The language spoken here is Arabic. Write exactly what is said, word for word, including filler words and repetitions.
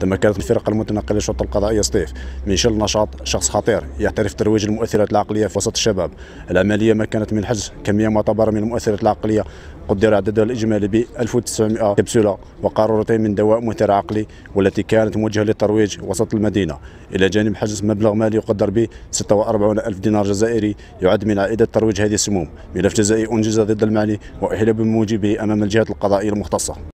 تمكنت الفرق المتنقله للشرطه القضائيه سطيف من شل نشاط شخص خطير يعترف ترويج المؤثرات العقليه في وسط الشباب. العمليه مكنت من حجز كميه معتبره من المؤثرات العقليه قدر عددها الاجمالي ب ألف وتسعمائة كبسوله وقارورتين من دواء مثير عقلي، والتي كانت موجهه للترويج وسط المدينه، الى جانب حجز مبلغ مالي يقدر ب ستة وأربعين ألف دينار جزائري يعد من عائده ترويج هذه السموم. ملف جزائي انجز ضد المعني واحيل بموجبه امام الجهات القضائيه المختصه.